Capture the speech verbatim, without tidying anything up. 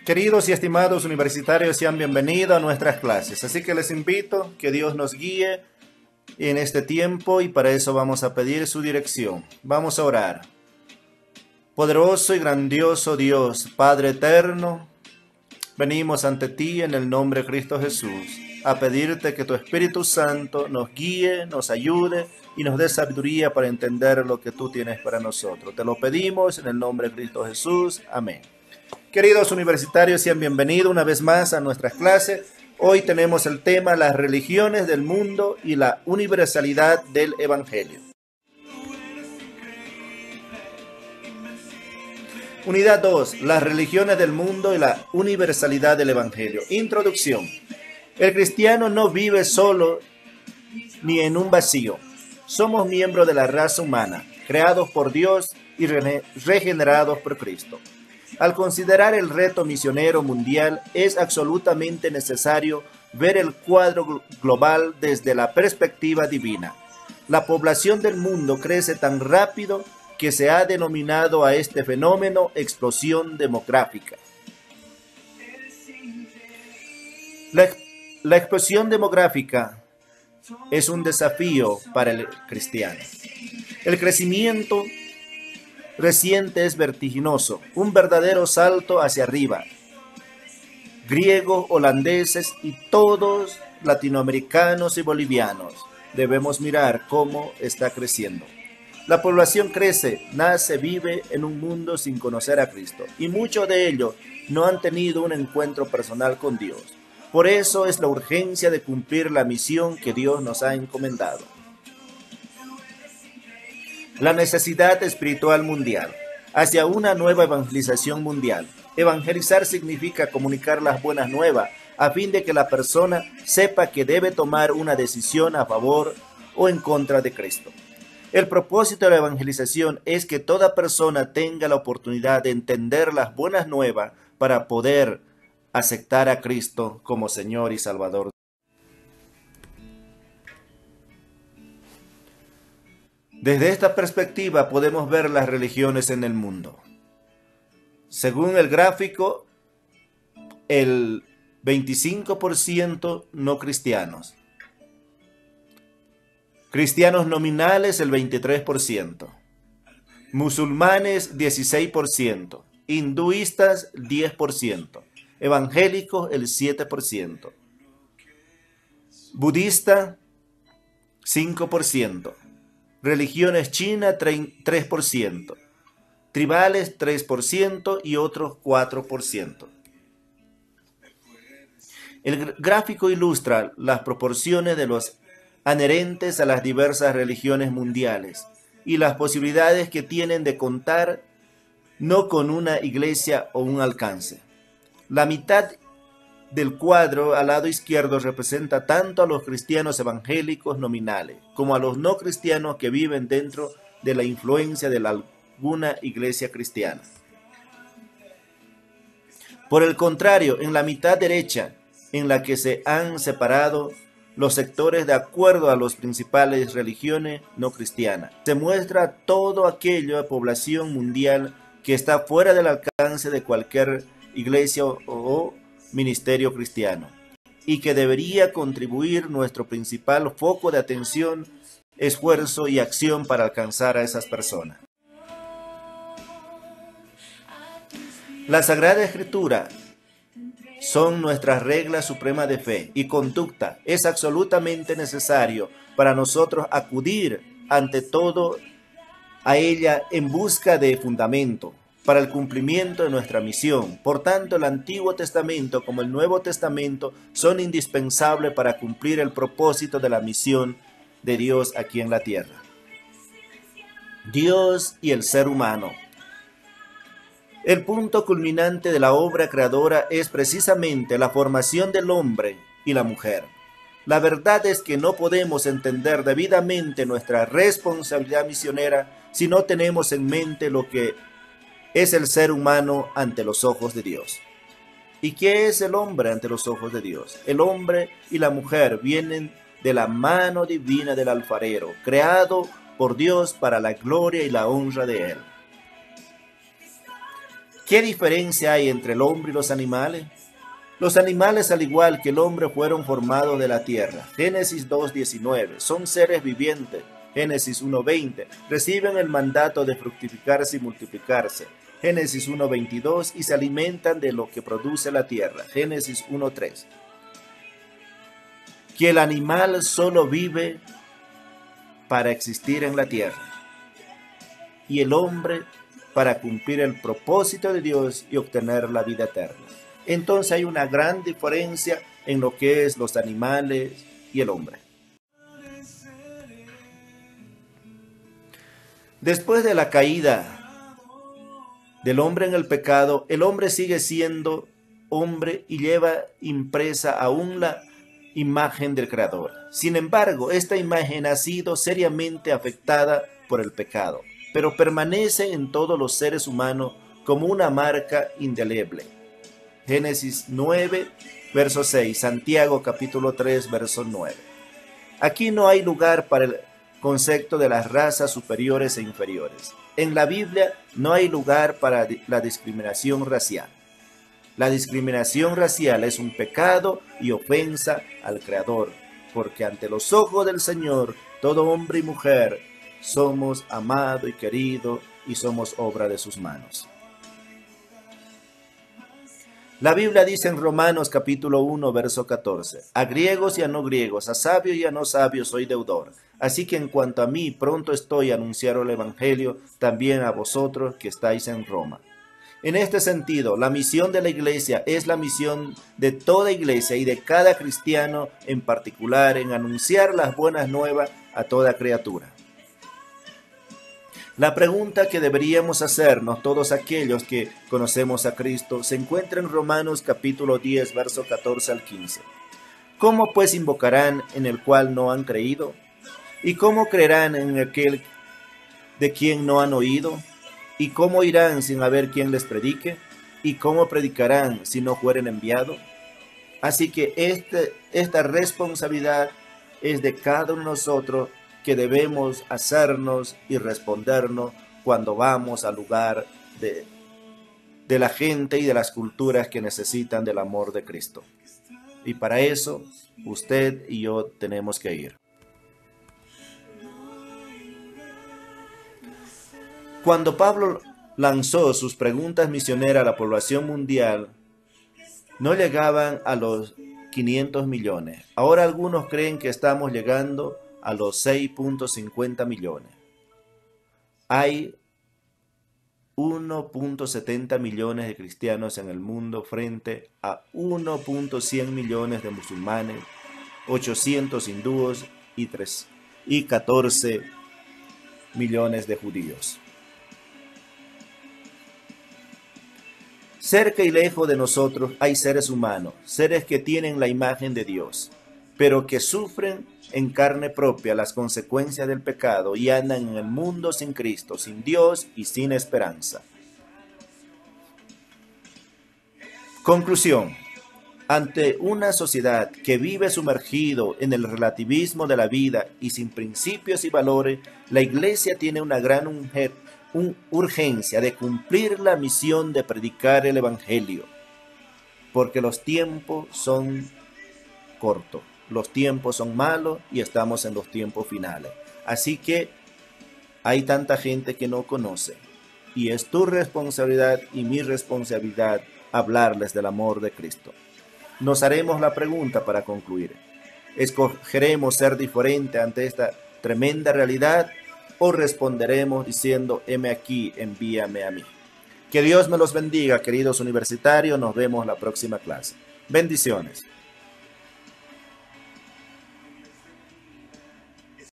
Queridos y estimados universitarios, sean bienvenidos a nuestras clases. Así que les invito que Dios nos guíe en este tiempo y para eso vamos a pedir su dirección. Vamos a orar. Poderoso y grandioso Dios, Padre eterno, venimos ante ti en el nombre de Cristo Jesús a pedirte que tu Espíritu Santo nos guíe, nos ayude y nos dé sabiduría para entender lo que tú tienes para nosotros. Te lo pedimos en el nombre de Cristo Jesús. Amén. Queridos universitarios, sean bienvenidos una vez más a nuestras clases. Hoy tenemos el tema las religiones del mundo y la universalidad del Evangelio. Unidad dos. Las religiones del mundo y la universalidad del Evangelio. Introducción. El cristiano no vive solo ni en un vacío. Somos miembros de la raza humana, creados por Dios y regenerados por Cristo. Al considerar el reto misionero mundial, es absolutamente necesario ver el cuadro global desde la perspectiva divina. La población del mundo crece tan rápido que se ha denominado a este fenómeno explosión demográfica. La, la explosión demográfica es un desafío para el cristiano. El crecimiento reciente es vertiginoso, un verdadero salto hacia arriba. Griegos, holandeses y todos latinoamericanos y bolivianos debemos mirar cómo está creciendo. La población crece, nace, vive en un mundo sin conocer a Cristo y muchos de ellos no han tenido un encuentro personal con Dios. Por eso es la urgencia de cumplir la misión que Dios nos ha encomendado. La necesidad espiritual mundial, hacia una nueva evangelización mundial. Evangelizar significa comunicar las buenas nuevas a fin de que la persona sepa que debe tomar una decisión a favor o en contra de Cristo. El propósito de la evangelización es que toda persona tenga la oportunidad de entender las buenas nuevas para poder aceptar a Cristo como Señor y Salvador. Desde esta perspectiva podemos ver las religiones en el mundo. Según el gráfico, el veinticinco por ciento no cristianos. Cristianos nominales el veintitrés por ciento. Musulmanes dieciséis por ciento. Hinduistas diez por ciento. Evangélicos el siete por ciento. Budista cinco por ciento. Religiones chinas tres por ciento, tribales tres por ciento y otros cuatro por ciento. El gráfico ilustra las proporciones de los adherentes a las diversas religiones mundiales y las posibilidades que tienen de contar no con una iglesia o un alcance. La mitad del cuadro al lado izquierdo representa tanto a los cristianos evangélicos nominales como a los no cristianos que viven dentro de la influencia de alguna iglesia cristiana. Por el contrario, en la mitad derecha, en la que se han separado los sectores de acuerdo a las principales religiones no cristianas, se muestra todo aquello de población mundial que está fuera del alcance de cualquier iglesia o, o ministerio cristiano y que debería contribuir nuestro principal foco de atención, esfuerzo y acción para alcanzar a esas personas. La Sagrada Escritura son nuestras reglas supremas de fe y conducta. Es absolutamente necesario para nosotros acudir ante todo a ella en busca de fundamento para el cumplimiento de nuestra misión. Por tanto, el Antiguo Testamento como el Nuevo Testamento son indispensables para cumplir el propósito de la misión de Dios aquí en la tierra. Dios y el ser humano. El punto culminante de la obra creadora es precisamente la formación del hombre y la mujer. La verdad es que no podemos entender debidamente nuestra responsabilidad misionera si no tenemos en mente lo que es el ser humano ante los ojos de Dios. ¿Y qué es el hombre ante los ojos de Dios? El hombre y la mujer vienen de la mano divina del alfarero, creado por Dios para la gloria y la honra de Él. ¿Qué diferencia hay entre el hombre y los animales? Los animales, al igual que el hombre, fueron formados de la tierra. Génesis dos diecinueve. Son seres vivientes. Génesis uno veinte. Reciben el mandato de fructificarse y multiplicarse. Génesis uno veintidós. Y se alimentan de lo que produce la tierra. Génesis uno tres. Que el animal solo vive para existir en la tierra. Y el hombre para cumplir el propósito de Dios y obtener la vida eterna. Entonces hay una gran diferencia en lo que es los animales y el hombre. Después de la caída del hombre en el pecado, el hombre sigue siendo hombre y lleva impresa aún la imagen del Creador. Sin embargo, esta imagen ha sido seriamente afectada por el pecado, pero permanece en todos los seres humanos como una marca indeleble. Génesis nueve, verso seis, Santiago capítulo tres, verso nueve. Aquí no hay lugar para el concepto de las razas superiores e inferiores. En la Biblia no hay lugar para la discriminación racial. La discriminación racial es un pecado y ofensa al Creador, porque ante los ojos del Señor, todo hombre y mujer somos amado y querido y somos obra de sus manos. La Biblia dice en Romanos capítulo uno, verso catorce, a griegos y a no griegos, a sabios y a no sabios soy deudor. Así que en cuanto a mí, pronto estoy a anunciar el Evangelio también a vosotros que estáis en Roma. En este sentido, la misión de la iglesia es la misión de toda iglesia y de cada cristiano en particular en anunciar las buenas nuevas a toda criatura. La pregunta que deberíamos hacernos todos aquellos que conocemos a Cristo se encuentra en Romanos capítulo diez, verso catorce al quince. ¿Cómo pues invocarán en el cual no han creído? ¿Y cómo creerán en aquel de quien no han oído? ¿Y cómo irán sin haber quien les predique? ¿Y cómo predicarán si no fueren enviados? Así que este, esta responsabilidad es de cada uno de nosotros que debemos hacernos y respondernos cuando vamos al lugar de, de la gente y de las culturas que necesitan del amor de Cristo. Y para eso, usted y yo tenemos que ir. Cuando Pablo lanzó sus preguntas misioneras a la población mundial, no llegaban a los quinientos millones. Ahora algunos creen que estamos llegando a los seis punto cincuenta millones. Hay uno punto setenta millones de cristianos en el mundo frente a uno punto cien millones de musulmanes, ochocientos hindúes y, tres, y catorce millones de judíos. Cerca y lejos de nosotros hay seres humanos, seres que tienen la imagen de Dios, pero que sufren en carne propia las consecuencias del pecado y andan en el mundo sin Cristo, sin Dios y sin esperanza. Conclusión. Ante una sociedad que vive sumergido en el relativismo de la vida y sin principios y valores, la Iglesia tiene una gran urgencia Un urgencia de cumplir la misión de predicar el Evangelio, porque los tiempos son cortos, los tiempos son malos y estamos en los tiempos finales. Así que hay tanta gente que no conoce y es tu responsabilidad y mi responsabilidad hablarles del amor de Cristo. Nos haremos la pregunta para concluir. ¿Escogeremos ser diferente ante esta tremenda realidad? ¿O responderemos diciendo, heme aquí, envíame a mí? Que Dios me los bendiga, queridos universitarios. Nos vemos la próxima clase. Bendiciones.